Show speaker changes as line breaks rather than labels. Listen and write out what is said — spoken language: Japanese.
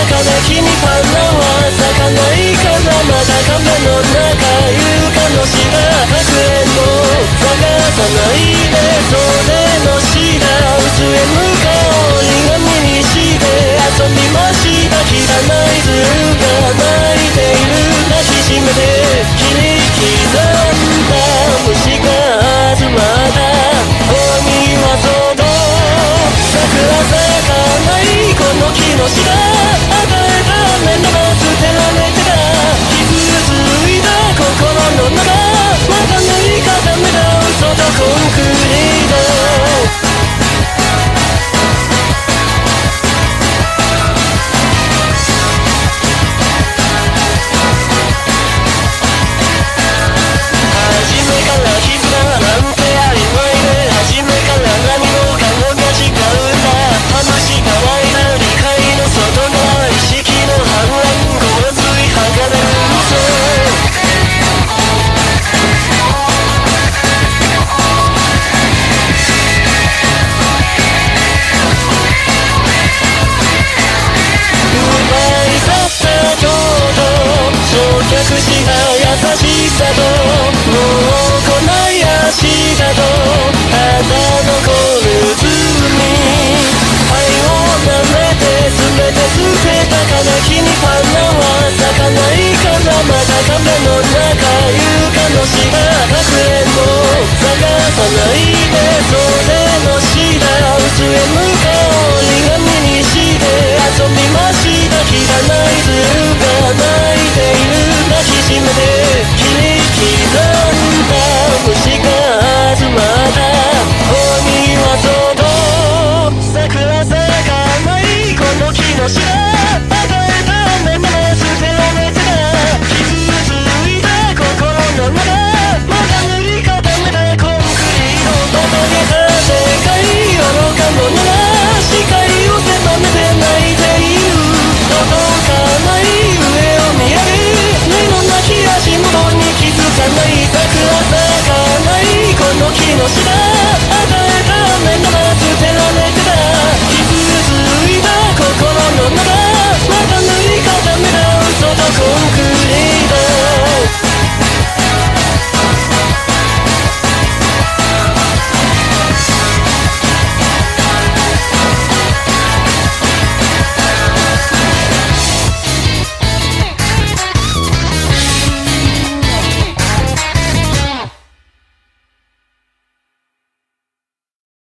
中で君パンダは咲かないから、まだ壁の中床の下白煙も探さないで、袖の下薄れぬ顔苦みにして遊びました。汚い図が泣いている、抱きしめて切り刻んだ虫が集まった鬼はその桜咲かないこの木の下、与えた目の捨てられてた傷ついた心の中、また塗り固めた嘘とコンクリート。優しさともうこない明日とあなたの声